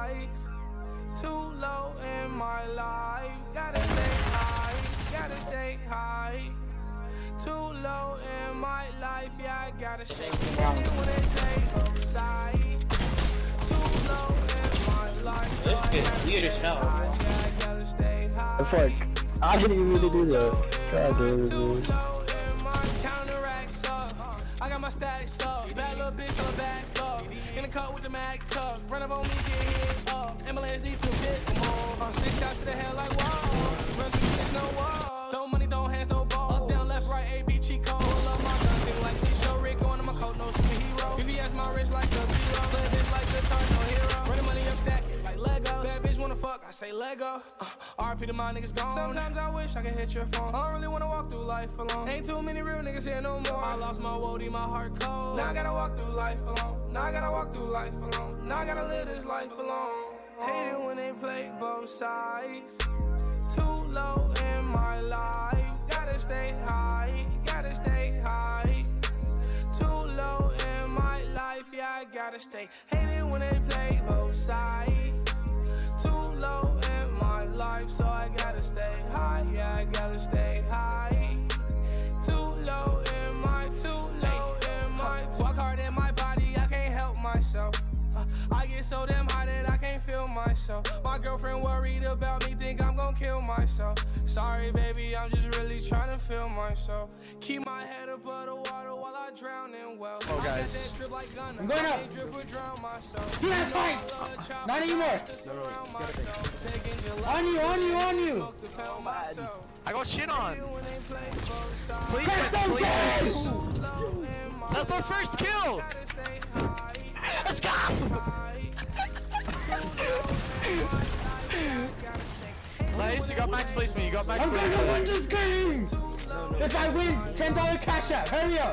sides. Too low in my life. Gotta stay high. Gotta stay high. Too low in my life. Yeah, I gotta stay high when they play both sides. Too low in my life. This gets weird as hell. Yeah, I gotta stay high. It's like, I didn't even really do that. God damn it, Too dude. low in my counteracts up. I got my stacks up. Bad little bitch on the back up. In the cut with the mag tuck. Run up on me, get hit up. Ambulance need to pick more. 6 shots to the head like whoa. Run through this, no wall. Don't money, don't hands, no ball. Up, down, left, right, A, B, cheat code. Love my gun, sing like this. Show Rick going to my coat, no superhero. VVS my wrist like a zero. Play this like the car, no hero. Running money up, stack it like Lego. Bad bitch wanna fuck, I say Lego. RP to my niggas gone. Sometimes I wish I could hit your phone. I don't really wanna walk through life alone. Ain't too many real niggas here no more. I lost my woody, my heart cold. Now I gotta walk through life alone. Now I gotta walk through life alone. Now I gotta live this life alone. Hate it when they play both sides. Too low in my life. Gotta stay high. Gotta stay high. Too low in my life. Yeah, I gotta stay. Hate it when they play both sides. Too low in my life, so I gotta stay high. Yeah, I gotta stay high. Too low in my, walk hard in my body, I can't help myself. I get so damn high that I can't feel myself. My girlfriend worried about me, think I'm gonna kill myself. Sorry, baby, I'm just really trying to feel myself. Keep my head above the water while I drown in well. Oh, guys. I'm going up. Yes, fight! Not anymore! On you! I got shit on. Placements, placements. That's our first kill. Let's go. Nice, you got max placement. You got max placement. I'm gonna win this game! If I win, $10 cash out. Hurry up!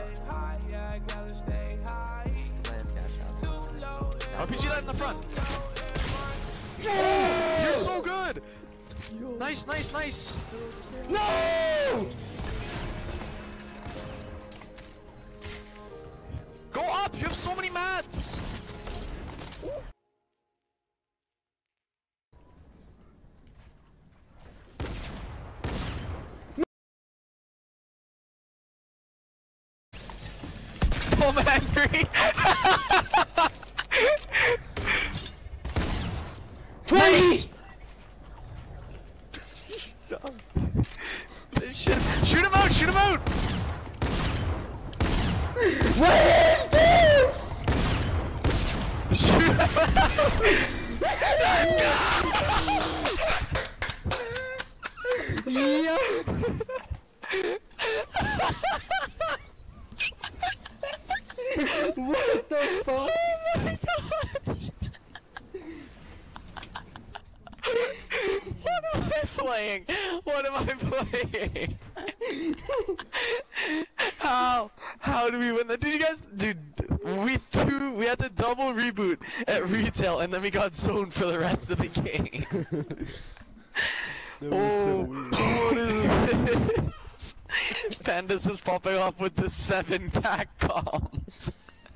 RPG that in the front. You're so good. Nice, nice, nice. No! Go up. You have so many mats. Oh, I'm angry. 20! Nice. Shoot him out! Shoot him out! What is this? Shoot him out! Yeah. What the fuck? Oh my gosh! What am I playing? What am I playing? How do we win that? Did you guys, dude? We had to double reboot at retail, and then we got zoned for the rest of the game. Oh, what is this? Pandas is popping off with the 7 tac comms.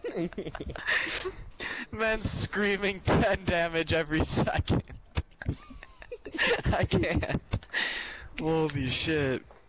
Man screaming 10 damage every second. I can't. Holy shit.